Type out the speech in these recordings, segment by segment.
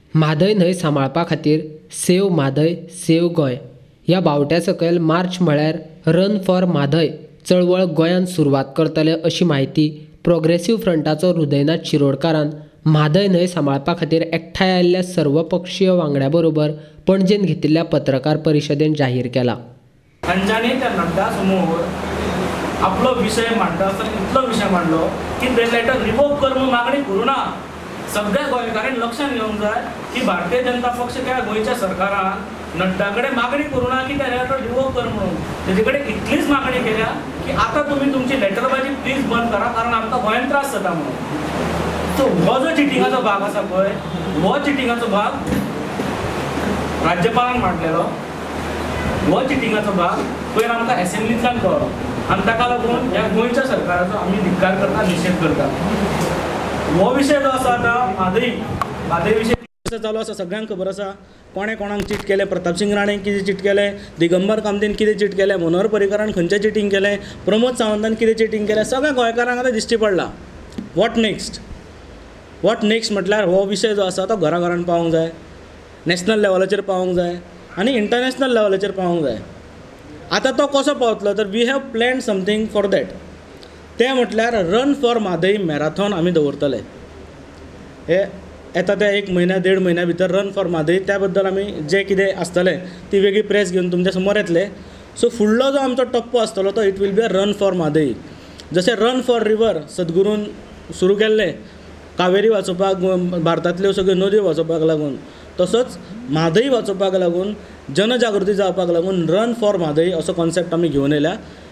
म्हादय न्हंय सांबाळपा खातीर सेव म्हादय सेव गोंय ह्या बावट्या सकयल मार्च म्हळ्यार रन फॉर म्हादय चळवळ गोंयांत सुरवात करतले अशी माहिती प्रोग्रेसिव्ह फ्रंटाचो हृदयनाथ शिरोडकारान म्हादय न्हंय सांबाळपा खातीर एकठांय आयिल्ल्या सर्वपक्षीय वांगड्यां बरोबर पणजेंत घेतिल्ल्या पत्रकार परिशदेंत जाहीर केला. तांच्यांनी त्या नड्डा समोर आपलो विशय मांडटा आसतना इतलो विशय मांडलो की ते लेटर रिवोक कर म्हणून मागणी करूं ना. सगळ्या गोंयकारांनी लक्षात घेवंक जाय की भारतीय जनता पक्ष त्या गोंयच्या सरकारान नड्डा कडेन मागणी करूं ना की ते लेटर रिवोक कर म्हणून. तेजे कडेन इतलीच मागणी केल्या की आतां तुमी तुमची लेटरबाजी प्लीज बंद करा कारण आमकां गोंयांत त्रास जाता म्हणून. सो हो जो चिटिंगाचो भाग आसा पळय हो चिटिंगाचो भाग राज्यपालान मांडलेलो. हो चिटिंगाचो भाग पयर आमकां एसेंब्लींतल्यान कळ्ळो आनी ताका लागून ह्या गोंयच्या सरकाराचो आमी धिक्कार करता निशेध करता. हो विशय जो आसा आतां म्हादय विशय चालू आसा सगळ्यांक खबर आसा कोणें कोणाक चीट केलें. प्रतापसिंग राणेन कितें चीट केलें, दिगंबर कामतीन कितें चीट केलें, मनोहर पर्रीकारान खंयचें चिटींग केलें, प्रमोद सावंतान कितें चिटींग केलें, सगळ्या गोंयकारांक आतां दिश्टी पडलां. वॉट नेक्स्ट म्हटल्यार हो विशय जो आसा तो घराघरांत पावोंक जाय, नॅशनल लेवलाचेर पावोंक जाय आनी इंटरनॅशनल लेवलाचेर पावोंक जाय. आतां तो कसो पावतलो तर we have planned something for that. तें म्हटल्यार रन फॉर म्हादय मॅरेथॉन आमी दवरतले. हे येता त्या 1 म्हयन्या 1.5 म्हयन्या भितर रन फॉर म्हादय त्या बद्दल आमी जें कितें आसतलें ती वेगळी प्रेस घेवन तुमच्या समोर येतले. सो फुडलो जो आमचो टप्पो आसतलो तो it will be a run for Mhadei. जशें रन फॉर रिवर सद्गुरून सुरू केल्लें कावेरी वाचोवपाक भारतांतल्यो सगळ्यो नद्यो वाचोवपाक लागून, तसोच म्हादय वाचोवपाक लागून जनजागृती जावपाक लागून रन फॉर म्हादय असो कॉन्सेप्ट आमी घेवन येयल्या.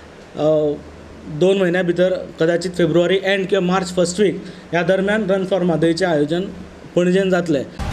2 म्हयन्या भितर कदाचित फेब्रुवारी एंड किंवा मार्च फर्स्ट वीक ह्या दरम्यान रन फॉर म्हादयचें आयोजन पणजेन जातलें.